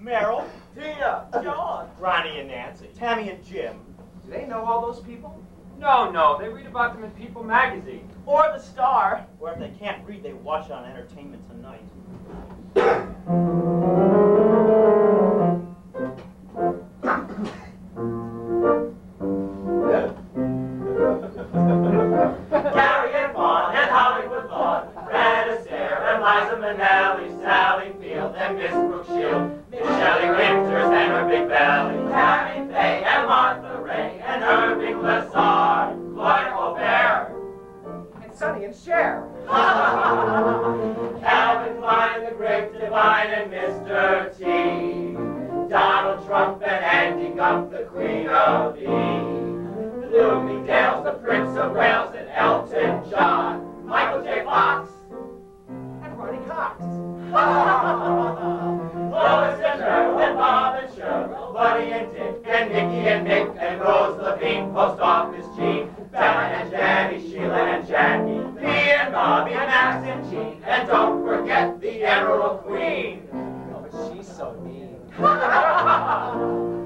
Merrill, Tina, John, Ronnie and Nancy, Tammy and Jim. Do they know all those people? No, they read about them in People magazine. Or the Star. Or if they can't read, they watch on Entertainment Tonight. Gary and Vaughn and Hollywood Lawn, Fred Astaire and Liza Minnelli, Sally Field and Miss Brooke Shield, Miss Shelley Winters and her Big Belly, Tammy Faye and Martha Ray and Irving Lazar, Lloyd Colbert, And Sonny and Cher. Calvin Klein, the great divine, and Mr. T, Donald Trump and Andy Gump, the Queen of E, Bloomingdale's, the Prince of Wales, and Elton John, Michael J. Fox, And Ronnie Cox. Lois and Earl, and Bob and Cheryl, Buddy and Dick, and Nicky and Nick, and Rose Levine, Post Office Gene, Bella and Jenny, Sheila and Jackie, Lee and Bobby, Max and Jean, and don't forget the Emerald Queen. Oh, but she's so mean.